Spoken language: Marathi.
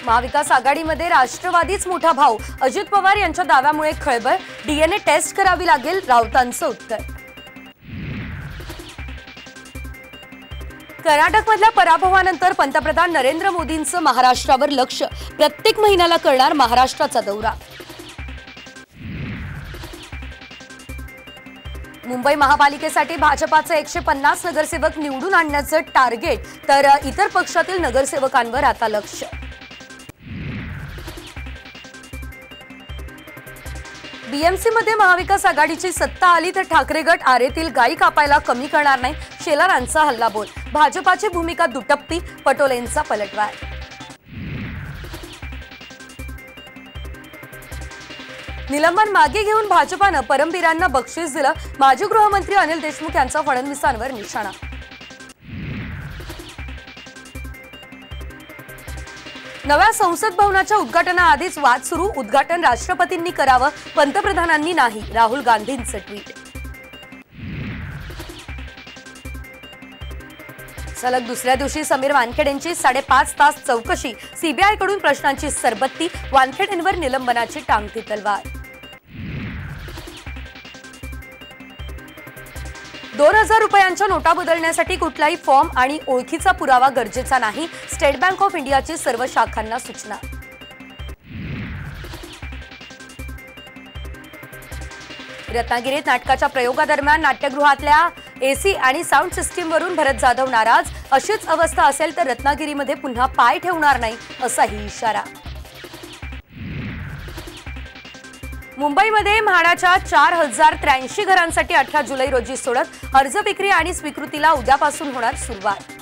महाविकास आघाडीमध्ये राष्ट्रवादीच मोठा भाऊ, अजित पवार यांच्या दाव्यामुळे खळबळ, डीएनए टेस्ट करावी लागेल, राऊतांचं उत्तर. कर्नाटकमधल्या पराभवानंतर पंतप्रधान नरेंद्र मोदींचं महाराष्ट्रावर लक्ष, प्रत्येक महिन्याला करणार महाराष्ट्राचा दौरा. मुंबई महापालिकेसाठी भाजपाचे 150 नगरसेवक निवडून आणण्याचं टार्गेट, तर इतर पक्षातील नगरसेवकांवर आता लक्ष. बीएमसी मध्ये महाविकास आघाडीची सत्ता आली तर ठाकरे गट आरेतील गायी कापायला कमी करणार नाही, शेलारांचा हल्लाबोल. भाजपाची भूमिका दुटप्पी, पटोलेंचा पलटवार. निलंबन मागे घेऊन भाजपानं परमबीरांना बक्षीस दिलं, माजी गृहमंत्री अनिल देशमुख यांचा फडणवीसांवर निशाणा. नव्या संसद भवनाच्या उद्घाटनाआधीच वाद सुरू, उद्घाटन राष्ट्रपतींनी करावं, पंतप्रधानांनी नाही, राहुल गांधींचं ट्विट. सलग दुसऱ्या दिवशी समीर वानखेडेंची 5.5 तास चौकशी, सीबीआयकडून प्रश्नांची सरबत्ती, वानखेडेंवर निलंबनाची टांगती तलवार. 2000 रुपयांच्या नोटा बदलण्यासाठी कुठलाही फॉर्म आणि ओळखीचा पुरावा गरजेचा नाही, स्टेट बँक ऑफ इंडियाची सर्व शाखांना सूचना. रत्नागिरीत नाटकाच्या प्रयोगादरम्यान नाट्यगृहातल्या एसी आणि साऊंड सिस्टीमवरून भरत जाधव नाराज, अशीच अवस्था असेल तर रत्नागिरीमध्ये पुन्हा पाय ठेवणार नाही, असाही इशारा. मुंबईमध्ये म्हाडाच्या 4083 घरांसाठी 18 जुलै रोजी सोडत, अर्ज विक्री आणि स्वीकृतीला उद्यापासून होणार सुरुवात.